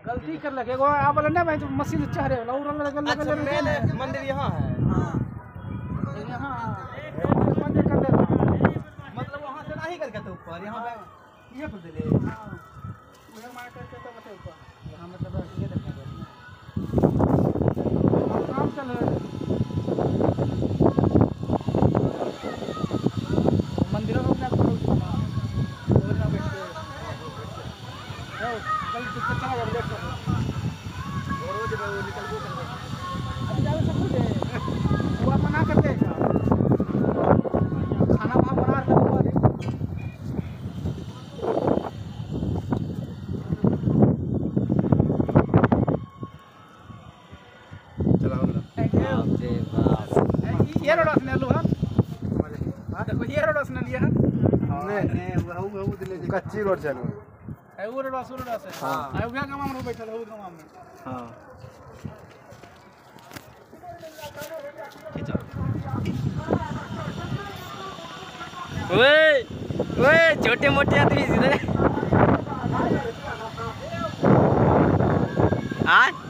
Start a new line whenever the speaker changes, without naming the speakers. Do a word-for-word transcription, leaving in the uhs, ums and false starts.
गलती कर लगे वो आप बोले ना भाई जो मशीन चढ़े वाला वो रंग लगे
अच्छा मेन मंदिर यहाँ है।
हां यहाँ मंदिर कर ले
मतलब वहां से नहीं करके तो ऊपर यहाँ पे ये पर दे ले।
हां वो मार करके तो बते ऊपर यहाँ मतलब ये देखने दो काम चल रहा है मंदिरों में अपना कल चला जा लेट और रोज वो निकल गो कर अभी जाओ सब कुछ है वो मना करते हैं खाना वहां बना रहे हैं
चलाओ ना
अरे बाप ये रोड ने लो हां देखो ये रोड ने लिया है
नहीं वो वो दिले कच्ची रोड चलो
है वो रोड असुर रोड से हां है वो गांव में बैठल है वो गांव में
हां
ओए ओए छोटे मोटे आदमी इधर आ